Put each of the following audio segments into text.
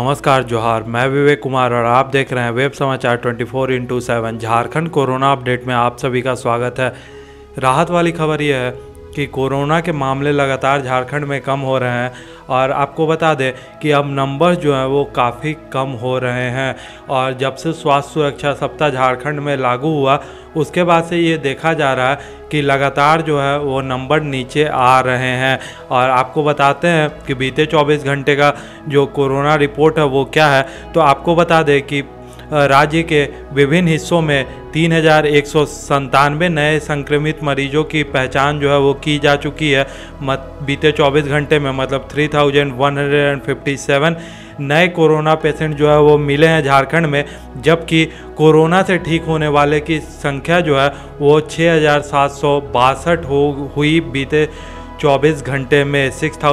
नमस्कार जोहार, मैं विवेक कुमार और आप देख रहे हैं वेब समाचार 24x7। झारखंड कोरोना अपडेट में आप सभी का स्वागत है। राहत वाली खबर यह है कि कोरोना के मामले लगातार झारखंड में कम हो रहे हैं और आपको बता दें कि अब नंबर जो हैं वो काफ़ी कम हो रहे हैं। और जब से स्वास्थ्य सुरक्षा सप्ताह झारखंड में लागू हुआ उसके बाद से ये देखा जा रहा है कि लगातार जो है वो नंबर नीचे आ रहे हैं। और आपको बताते हैं कि बीते 24 घंटे का जो कोरोना रिपोर्ट है वो क्या है। तो आपको बता दें कि राज्य के विभिन्न हिस्सों में 3197 नए संक्रमित मरीजों की पहचान जो है वो की जा चुकी है। बीते 24 घंटे में मतलब 3157 नए कोरोना पेशेंट जो है वो मिले हैं झारखंड में, जबकि कोरोना से ठीक होने वाले की संख्या जो है वो 6762 हुई बीते 24 घंटे में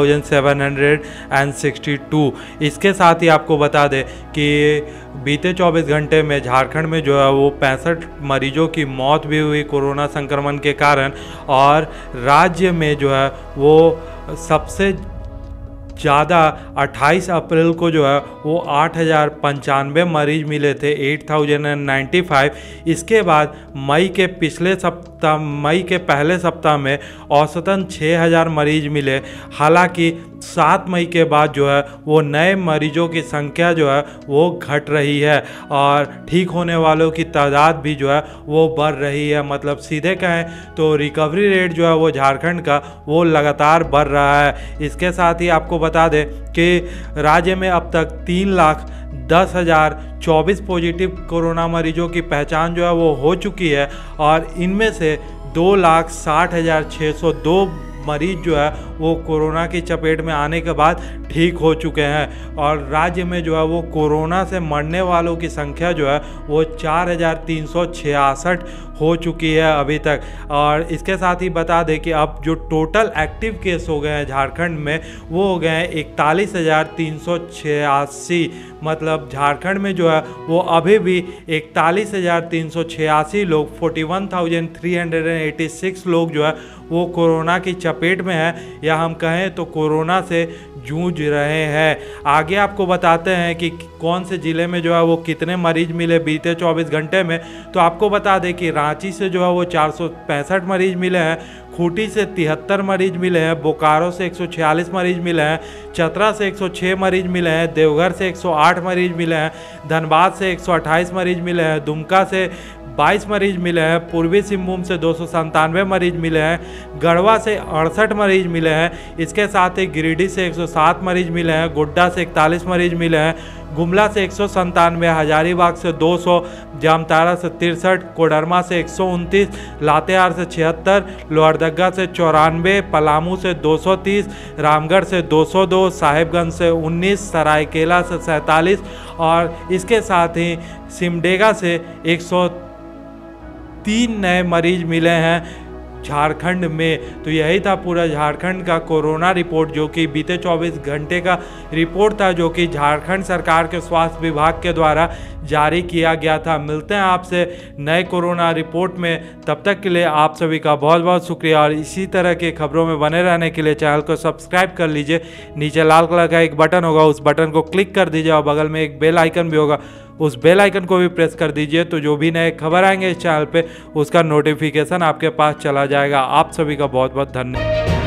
6762। इसके साथ ही आपको बता दें कि बीते 24 घंटे में झारखंड में जो है वो 65 मरीजों की मौत भी हुई कोरोना संक्रमण के कारण। और राज्य में जो है वो सबसे ज़्यादा 28 अप्रैल को जो है वो 8095 मरीज मिले थे, 8095। इसके बाद मई के पहले सप्ताह में औसतन 6000 मरीज मिले। हालांकि 7 मई के बाद जो है वो नए मरीजों की संख्या जो है वो घट रही है और ठीक होने वालों की तादाद भी जो है वो बढ़ रही है। मतलब सीधे कहें तो रिकवरी रेट जो है वो झारखंड का वो लगातार बढ़ रहा है। इसके साथ ही आपको बता दें कि राज्य में अब तक 3,10,024 पॉजिटिव कोरोना मरीजों की पहचान जो है वो हो चुकी है और इनमें से 2,60,602 मरीज जो है वो कोरोना की चपेट में आने के बाद ठीक हो चुके हैं। और राज्य में जो है वो कोरोना से मरने वालों की संख्या जो है वो 4366 हो चुकी है अभी तक। और इसके साथ ही बता दें कि अब जो टोटल एक्टिव केस हो गए हैं झारखंड में वो हो गए हैं 41,386। मतलब झारखंड में जो है वो अभी भी 41,386 लोग 41,386 लोग जो है वो कोरोना की चपेट में है या हम कहें तो कोरोना से जूझ रहे हैं। आगे आपको बताते हैं कि कौन से ज़िले में जो है वो कितने मरीज मिले बीते 24 घंटे में। तो आपको बता दें कि रांची से जो है वो 465 मरीज मिले हैं, खूंटी से 73 मरीज मिले हैं, बोकारो से 146 मरीज मिले हैं, चतरा से 106 मरीज मिले हैं, देवघर से 108 मरीज मिले हैं, धनबाद से 128 मरीज मिले हैं, दुमका से 22 मरीज मिले हैं, पूर्वी सिंहभूम से 297 मरीज मिले हैं, गढ़वा से 68 मरीज मिले हैं। इसके साथ ही गिरिडीह से 107 मरीज मिले हैं, गोड्डा से 41 मरीज मिले हैं, गुमला से 197, हजारीबाग से 200, जामताड़ा से 63, कोडरमा से 129, लातेहार से 76, लोहरदगा से 94, पलामू से 230, रामगढ़ से 202, साहिबगंज से 19, सरायकेला से 47 और इसके साथ ही सिमडेगा से 103 नए मरीज मिले हैं झारखंड में। तो यही था पूरा झारखंड का कोरोना रिपोर्ट जो कि बीते 24 घंटे का रिपोर्ट था जो कि झारखंड सरकार के स्वास्थ्य विभाग के द्वारा जारी किया गया था। मिलते हैं आपसे नए कोरोना रिपोर्ट में, तब तक के लिए आप सभी का बहुत बहुत शुक्रिया। और इसी तरह के खबरों में बने रहने के लिए चैनल को सब्सक्राइब कर लीजिए। नीचे लाल कलर का एक बटन होगा, उस बटन को क्लिक कर दीजिए और बगल में एक बेल आइकन भी होगा, उस बेल आइकन को भी प्रेस कर दीजिए। तो जो भी नए खबर आएंगे इस चैनल पे उसका नोटिफिकेशन आपके पास चला जाएगा। आप सभी का बहुत बहुत धन्यवाद।